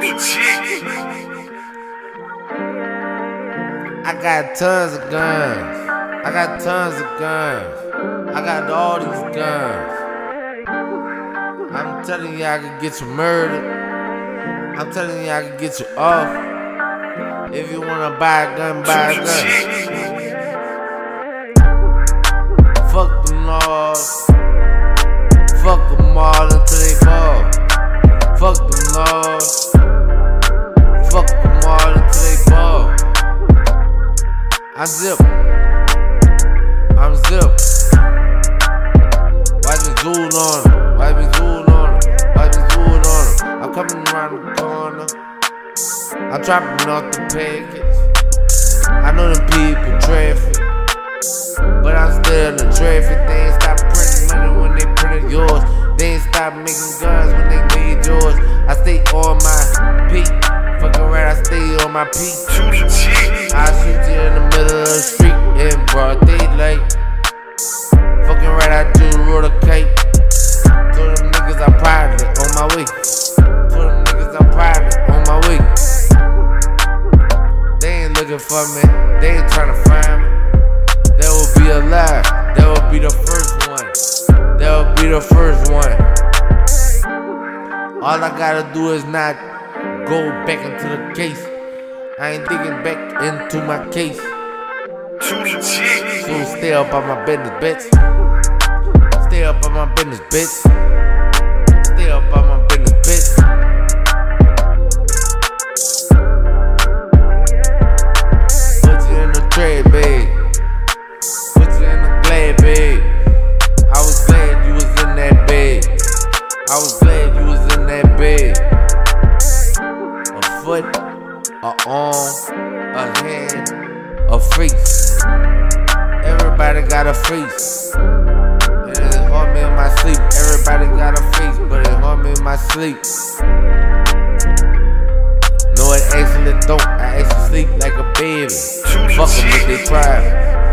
Litunechi. I got tons of guns. I got tons of guns. I got all these guns. I'm telling you, I could get you murdered. I'm telling you, I could get you off. If you wanna buy a gun, buy a gun. Fuck them laws. Fuck them all until they fall. Fuck them laws. Fuck them all until they fall. I zip. I'm zip. Watch me zool on him. Watch me zool on him. Watch me zool on him. I'm coming around the corner. I'm dropping off the package. I know them people traffic, but I'm still in the traffic. They ain't stop printing money when they printed yours. They ain't stop making guns when they made yours. I stay on my peak. Fuck around, I stay on my peak. I shoot you in the middle of the street in broad daylight. Fucking right, I just roll a kite. Told them niggas I'm private on my way. Told them niggas I'm private on my way. They ain't looking for me. They ain't trying to find me. That will be a lie. That will be the first one. That will be the first one. All I gotta do is not go back into the case. I ain't digging back into my case. So stay up on my business, bitch. Stay up on my business, bitch. Stay up on my business, bitch. Put you in the tray bag. Put you in the glad bag. I was glad you was in that bag. I was glad you was in that bag. A foot, a arm, a hand, a face. Everybody got a face. And it haunt me in my sleep. Everybody got a face, but it haunt me in my sleep. No, it actually don't. I actually sleep like a baby. Fuck 'em if they private.